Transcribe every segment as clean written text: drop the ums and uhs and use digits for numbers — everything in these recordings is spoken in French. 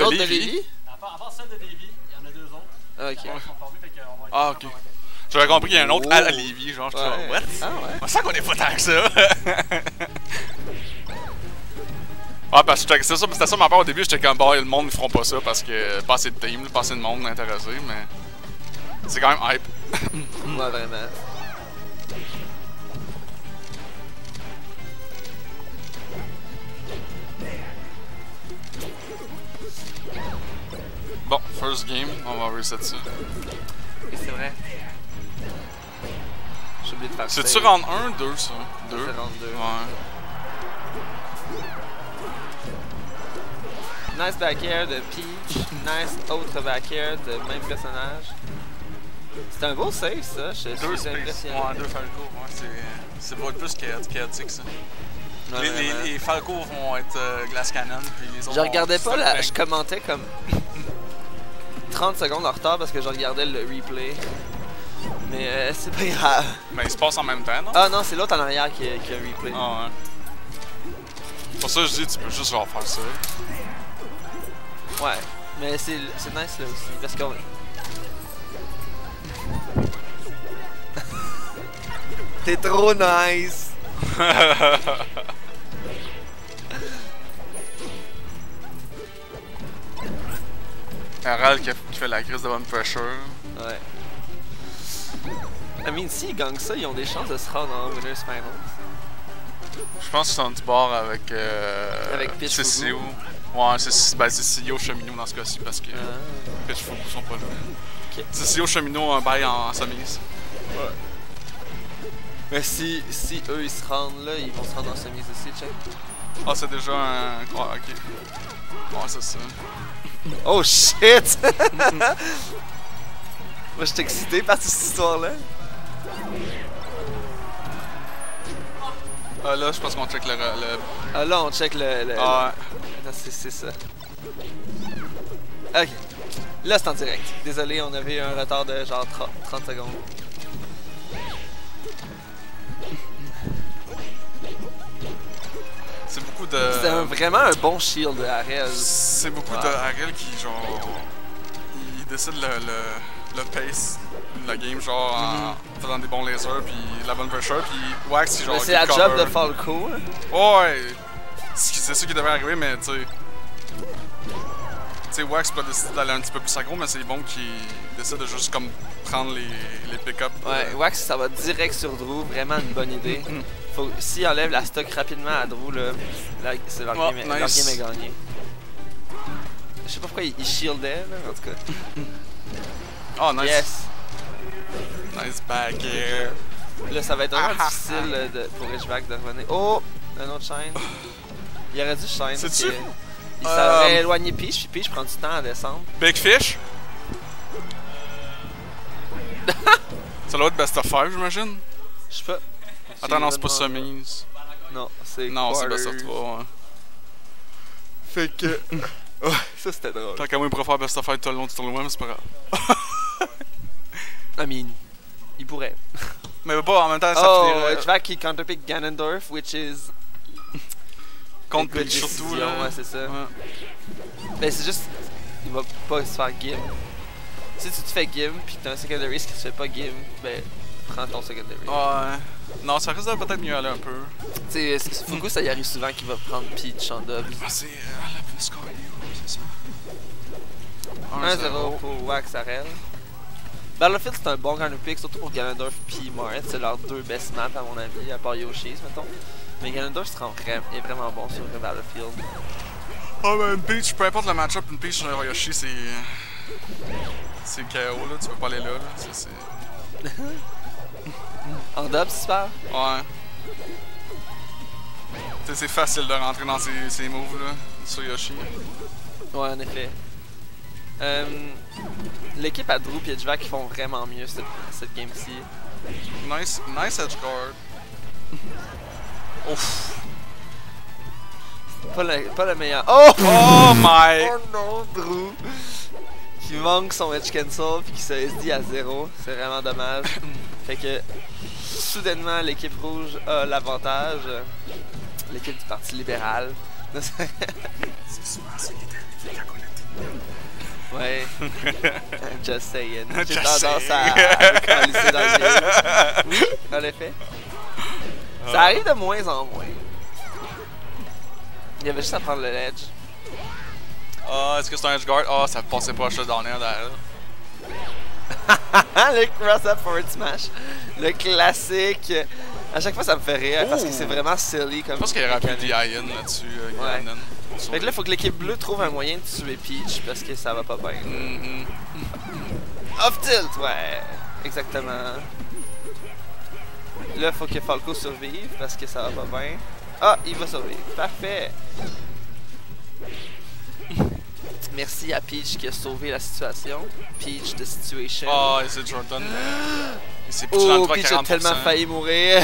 autres de Lévis? À part celle de Lévis, il y en a 2 autres. Ah, ok. Ils sont formés, fait qu'on va être Ah, ok. J'avais compris qu'il y a un autre à Lévis, genre, je suis Ouais. what? Ah ouais? On sent qu'on est pas tant que ça. Ah, parce que c'était ça ma peur au début, j'étais comme, bon, le monde ne feront pas ça parce que pas assez de team, pas assez de monde intéressé, mais c'est quand même hype. Ouais, vraiment. Bon, first game, on va reset ça. Oui, c'est vrai. J'ai oublié de faire ça. C'est-tu round 1 2 ça? 2? C'est round 2. Ouais. Nice back air de Peach. Nice autre back air de même personnage. C'est un beau save ça, je Deux suis space. impressionné. Ouais, 2 Falco, ouais, c'est pas plus chaotique ça. Ouais, Les Falco vont être Glass Cannon, puis les autres. Je regardais vont pas là, Stock je commentais comme 30 secondes en retard parce que je regardais le replay. Mais c'est pas grave. Mais ils se passent en même temps, non? Ah non, c'est l'autre en arrière qui a un replay. Ah ouais. Pour ça, je dis, tu peux juste genre faire ça. Ouais, mais c'est nice là aussi parce qu'on. T'es trop nice! Aral qui fait la crise de bonne pressure. Ouais. I mean, s'ils gagnent ça, ils ont des chances de se rendre en Winners Finals. Je pense qu'ils sont du bord avec. Avec Pitch CCO. Ouais, c'est CCO Cheminot dans ce cas-ci parce que Pitch Fugu sont pas là. Ok. CCO Cheminot un bail en semise. Ouais. Mais si eux ils se rendent là, ils vont se rendre en semis aussi, check. Ah, c'est déjà un. Ouais, ok. Ouais, c'est ça. Oh shit! Moi j'étais excité par cette histoire-là. Ah, là, je pense qu'on check le. Ah là on check le... Ah, Attends, c'est ça. Ok. Là c'est en direct. Désolé, on avait un retard de genre 30 secondes. c'est beaucoup de. C'était vraiment un bon shield de Harel. C'est beaucoup de Harel qui, genre. Il décide le pace de la game, genre en faisant des bons lasers, puis la bonne pressure, puis Wax, genre. Mais c'est la job de Falco. Hein? Ouais! C'est ça qui devait arriver, mais tu sais. Tu sais, Wax peut décider d'aller un petit peu plus aggro, mais c'est bon qu'il décide de juste comme prendre les pick-up. Ouais, Wax ça va direct sur Drew, vraiment une bonne idée. S'il enlève la stock rapidement à Drew, là, c'est leur, game, leur game est gagné. Je sais pas pourquoi il shieldait, là, en tout cas. Oh, nice. Yes! Nice back air. Là, ça va être vraiment difficile pour Ridgeback de revenir. Oh! Un autre shine. Il aurait dû shine. C'est-tu? Il s'aurait éloigné Peach, puis Peach prend du temps à descendre. Big Fish? Ça doit être best of 5, j'imagine? Je sais pas. Attends, non, c'est pas Summies. Non, c'est Non, c'est best quarters. of 3, ouais. Fait que... ça, c'était drôle. Tant qu'à moi, il pourrait faire best of 5 tout le long du tournoi, mais c'est pas grave. I mean, il pourrait. Mais pas en même temps, ça Oh, finirait. Ridgeback qui counterpick Ganondorf, which is... Contre Good Peach surtout, décision, là. ouais, c'est ça. Ouais. Ben, c'est juste... Il va pas se faire give. Si tu te fais give, pis que t'as un secondary qui se fait pas give, ben, prends ton secondary. Ouais. Non, ça risque de peut-être mieux aller un peu. Tu sais, Fugu, ça y arrive souvent qu'il va prendre Peach en double. Ah, c'est la plus score c'est ça. 1-0 pour Wax Arel. Battlefield, c'est un bon ground pick, surtout pour Ganondorf pis Marth. C'est leurs deux best maps, à mon avis, à part Yoshi's, mettons. Mais Ganondorf est vraiment bon sur le Battlefield. Oh, mais une Peach, peu importe le match-up, une Peach sur Yoshi, c'est. C'est KO, là. Tu peux pas aller là, là. C'est. En double, si tu parles? Ouais. Tu sais, c'est facile de rentrer dans ces moves, là, sur Yoshi. Ouais, en effet. L'équipe à Drew et Edgevac font vraiment mieux cette game-ci. Nice edge guard. Ouf. Pas le meilleur. Oh! Oh my! Oh non, Drew! Qui manque son edge cancel puis qui se SD à 0. C'est vraiment dommage. Fait que, soudainement, l'équipe rouge a l'avantage. L'équipe du Parti libéral. Ouais. Just saying. J'ai Just tendance saying. à me calisser dans le game. Oui, en effet. Ça arrive de moins en moins. Il y avait juste à prendre le ledge. Ah, est-ce que c'est un edge guard? Ah, ça passait pas à shutdown derrière. Le cross-up forward smash. Le classique. À chaque fois, ça me fait rire parce que c'est vraiment silly comme. Je pense qu'il y aurait plus mécanique. d'IN là-dessus. Ouais. Fait que là, il faut que l'équipe bleue trouve un moyen de tuer Peach parce que ça va pas bien. Off tilt, ouais. Exactement. Là, faut que Falco survive parce que ça va pas bien. Ah, il va survivre. Parfait. Merci à Peach qui a sauvé la situation. Peach de situation. Ah, c'est Jordan. Il s'est poussé Oh, dans le Peach a tellement failli mourir.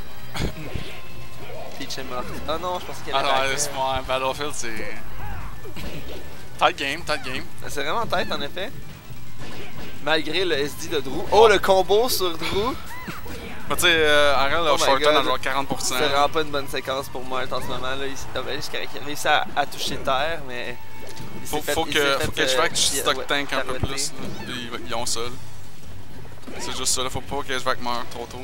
Peach est morte. Oh non, je pensais qu'elle Ah avait non, c'est moi, Battlefield, c'est. Tight game, tight game. C'est vraiment tête en effet. Malgré le SD de Drew. Oh, le combo sur Drew. Mais tu sais, Ariel a Oh my shorten à God. genre 40%. C'est vraiment pas une bonne séquence pour moi en ce moment. Là. Il a réussi à toucher terre, mais. Il s'est fait- Faut il s'est que fait, HVAC pi- stock ouais, tank un peu carotter. plus. Là, puis ils ont seul. C'est juste ça, là, faut pas que HVAC meure trop tôt.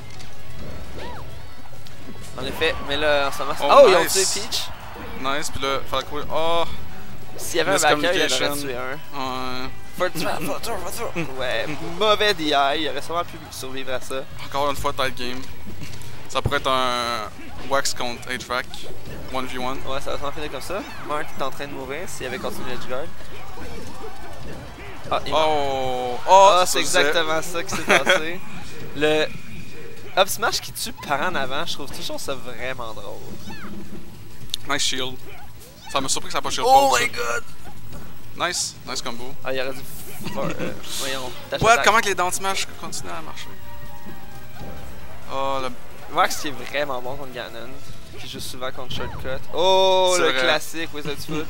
En effet, mais là en ce moment. Oh, Oh, ils ont tué nice. Peach. Nice, puis là, Falco. Oh! S'il y avait un backer, il en aurait Miscommunication. tué un. Ouais. Ouais, mauvais DI, il aurait sûrement pu survivre à ça. Encore une fois, tight game. Ça pourrait être un Wax contre HVAC. 1v1. Ouais, ça va sûrement finir comme ça. Mark est en train de mourir s'il avait continué l'edge guard. Ah, il est mort. Oh! Ah, Oh! c'est exactement ça qui s'est passé. Le up smash qui tue par en avant, je trouve toujours ça vraiment drôle. Nice shield. Ça m'a surpris que ça n'a pas shield Oh pop, my ça. god! Nice, nice combo. Ah, il aurait dû. Voyons. dash Ouais, attack. comment que les down smash continuent à marcher? Oh, le. Wax qui est vraiment bon contre Ganon, qui joue souvent contre Shortcut. Oh, C'est le vrai. classique Wizard's Foot.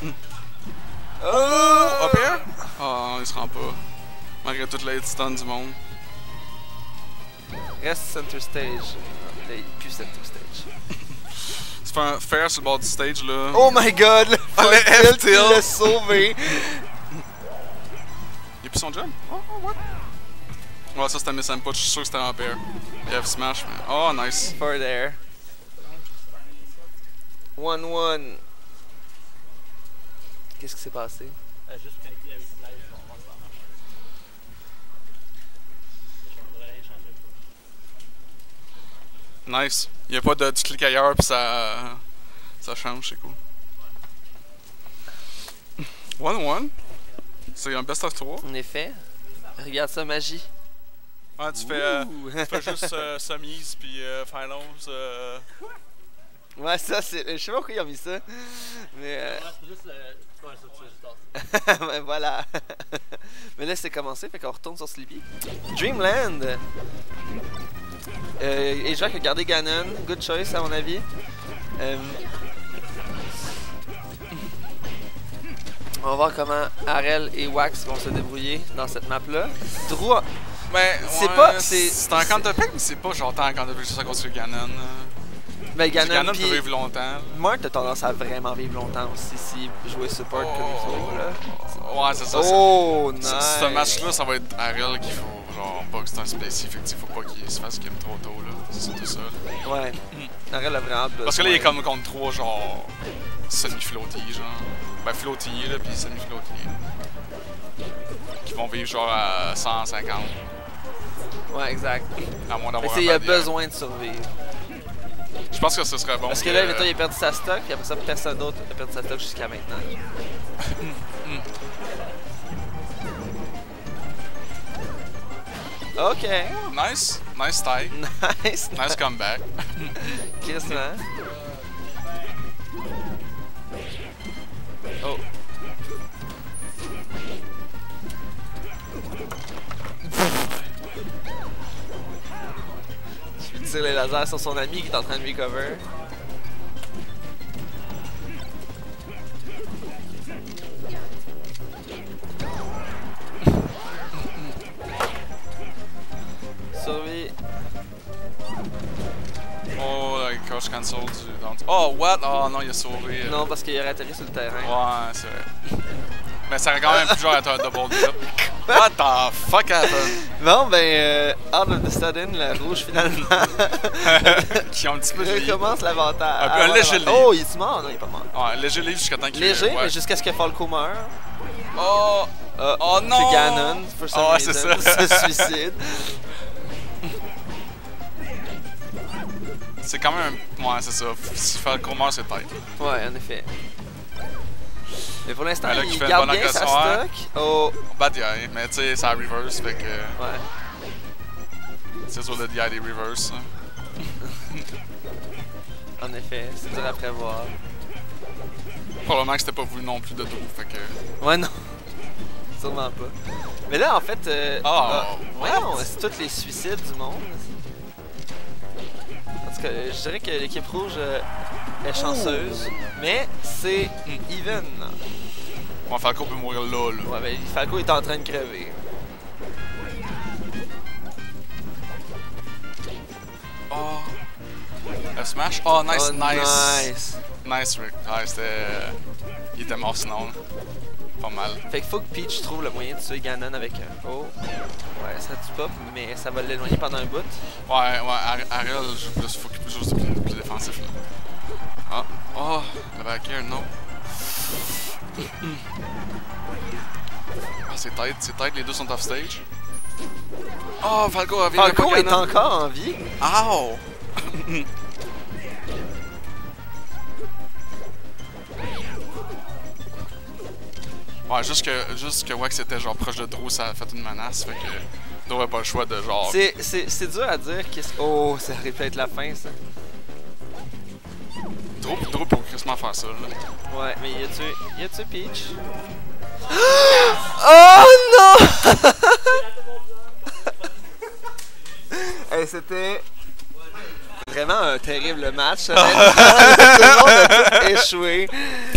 Up air? Oh, il se rend pas. Malgré toute la hit stun du monde. Reste center stage. Là, il pue center stage. C'est fait un fair sur le bord du stage là. Oh my god! Le Ah, le front tilt, F-tilt. il l'a sauvé! Il a plus son jump? Oh, what? Ouais, ça c'était Miss Input, je suis sûr que c'était un pair. Il a smash, mais. Oh, nice. For there. 1-1. Qu'est-ce qui s'est passé? Juste connecter avec le live, on va voir si ça marche. Je voudrais rien changer. Nice. Il y a pas de. Tu cliques ailleurs pis ça. Ça change, c'est cool. 1-1. C'est un best of 3. En effet. Regarde ça, magie. Ouais, tu fais, Ouh. tu fais juste semis puis finals. Ouais, ça, c'est. Je sais pas pourquoi ils ont mis ça. Mais. Ouais, c'est juste. Ouais, ça, tu fais juste Ouais, voilà. Mais là, c'est commencé, fait qu'on retourne sur Sleepy. Dreamland. Et Jacques a gardé Ganon. Good choice, à mon avis. On va voir comment Arel et Wax vont se débrouiller dans cette map-là. Drew, Mais C'est ouais, pas- c'est un counterpick, mais c'est pas genre tant un counterpick juste à cause de Ganon. ben Ganon, Ganon peut pis vivre longtemps. Mark a tendance à vraiment vivre longtemps aussi si jouer support comme il faut, là. Ouais, c'est ça. Oh, nice! Ce match-là, ça va être Ariel qu'il faut, genre, pas que c'est un spécifique, il faut pas qu'il se fasse game trop tôt, là. C'est surtout ça. Ouais. Arel a vraiment besoin. Parce que là, il est comme contre 3, genre, semi-floaty, genre. Ben, floaty, là, pis semi-floaty. Qui vont vivre, genre, à 150. Ouais, exact. À moins Fait d'avoir que un il a bad year. besoin de survivre. Je pense que ce serait bon. Parce que là, mettons, il a perdu sa stock, puis après ça, personne d'autre a perdu sa stock jusqu'à maintenant. Ok. Nice. Nice tie. Nice. Nice comeback. Quasiment. Oh. Je tire les lasers sur son ami qui est en train de recover. Survie. Oh, like, du cancel du down. Oh, what? Oh non, il a sauvé. Non, parce qu'il aurait atterri sur le terrain. Ouais, c'est vrai. Mais ça aurait quand même pu genre être un double dip. What the fuck happened? Bon, ben, out of the sudden, la rouge finalement Qui ont un petit peu de lead. recommence l'avantage. Un léger lead. Oh, il est mort? Non, il est pas mort. Ouais, léger lead jusqu'à temps qu'il... Léger, ouais. mais jusqu'à ce que Falco meure. Oh! Oh non! Que Ganon, for some ouais, c'est reason, ça. se suicide. C'est quand même un... Ouais, c'est ça. Si Falco meurt, c'est tête. Ouais, en effet. Mais pour l'instant, Là, il fait garde une bonne bien sa agression, stock. Oh, Bad DI, mais tu sais, ça reverse, fait que... ouais. C'est sur le DI des reverse. En effet, c'est dur à prévoir. Probablement que c'était pas voulu non plus de dos, fait que... Ouais, non. Sûrement pas. Mais là, en fait... voyons, c'est tous les suicides du monde. En tout cas, je dirais que l'équipe rouge est chanceuse, mais c'est even. Bon, Falco peut mourir là, là. Ouais, ben Falco est en train de crever. Oh! Le smash? Oh, nice, Oh, nice! Nice, Rick. Ouais, c'était... il était mort sinon, là. Pas mal. Fait qu'il faut que Peach trouve le moyen de tuer Ganon avec un... Oh! Ouais, ça tue pas, mais ça va l'éloigner pendant un bout. Ouais, Ariel joue plus, faut qu'il joue plus défensif, là. Ah! Oh! Le back air, non. Ah, c'est tight, les deux sont off stage. Oh, Falco a Falco est encore en vie. Ow! Ouais, juste que Wax était genre proche de Drew, ça a fait une menace, fait que Drew avait pas le choix de genre... C'est dur à dire qu'est-ce... Oh, ça aurait pu être la fin, ça. Drew pour quasiment faire ça, là. Ouais, mais il a tué Peach. Oh non! Hey, c'était vraiment un terrible match. Tout le monde a tout échoué.